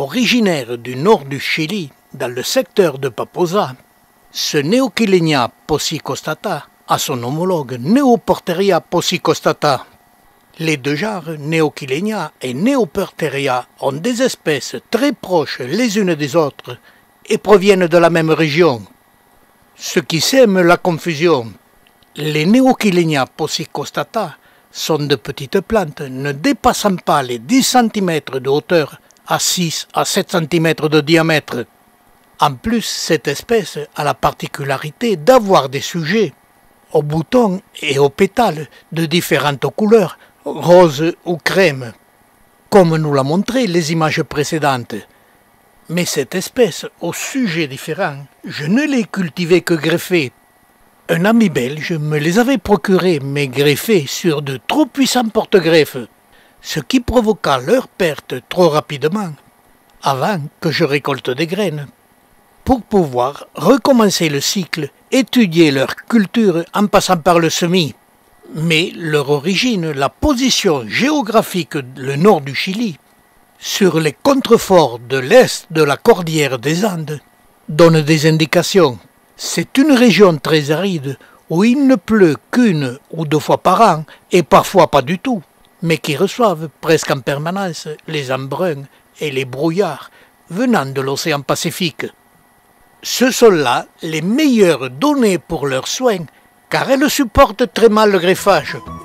Originaire du nord du Chili, dans le secteur de Paposa, ce Neoquilenia posicostata a son homologue Neoporteria posicostata. Les deux genres, Neoquilenia et Neoporteria, ont des espèces très proches les unes des autres et proviennent de la même région. Ce qui sème la confusion. Les Neoquilenia posicostata sont de petites plantes ne dépassant pas les 10 cm de hauteur à 6 à 7 cm de diamètre. En plus, cette espèce a la particularité d'avoir des sujets aux boutons et aux pétales de différentes couleurs, rose ou crème, comme nous l'a montré les images précédentes. Mais cette espèce aux sujets différents, je ne l'ai cultivée que greffée. Un ami belge me les avait procurés mais greffés sur de trop puissants porte-greffes, ce qui provoqua leur perte trop rapidement, avant que je récolte des graines. Pour pouvoir recommencer le cycle, étudier leur culture en passant par le semis. Mais leur origine, la position géographique, le nord du Chili, sur les contreforts de l'est de la cordillère des Andes, donne des indications. C'est une région très aride où il ne pleut qu'une ou deux fois par an et parfois pas du tout, mais qui reçoivent presque en permanence les embruns et les brouillards venant de l'océan Pacifique. Ce sont là les meilleures données pour leurs soins, car elles supportent très mal le greffage.